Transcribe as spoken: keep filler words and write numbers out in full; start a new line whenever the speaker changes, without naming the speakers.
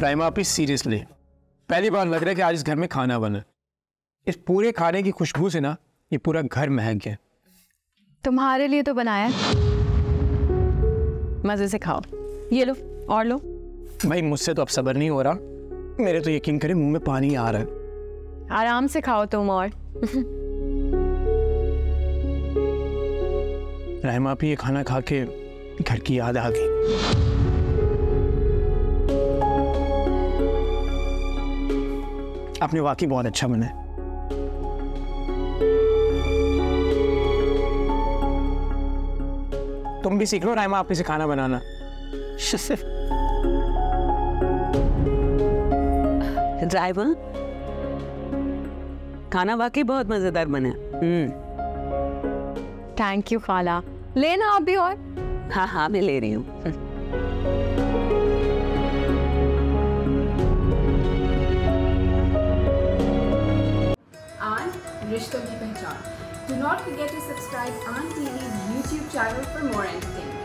राइमा आप सीरियसली पहली बार लग रहा है कि आज इस घर में खाना बना। इस पूरे खाने की खुशबू से ना ये पूरा घर महक गया।
तुम्हारे लिए तो बनाया, मजे से खाओ। ये लो और लो।
भाई मुझसे तो अब सब्र नहीं हो रहा, मेरे तो यकीन करें मुंह में पानी आ रहा है।
आराम से खाओ तुम। और
राइमा आप ये खाना खा के घर की याद आ गई। आपने वाकई बहुत अच्छा बना है। तुम भी सीख लो राइमा आप से खाना बनाना।
राइमा खाना वाकई बहुत मजेदार बना। हम्म
थैंक यू खाला। लेना आप भी। और
हाँ हाँ मैं ले रही हूँ।
आन रिश्तों की पहचान। Do not forget to subscribe Aan T V's YouTube channel for more entertainment.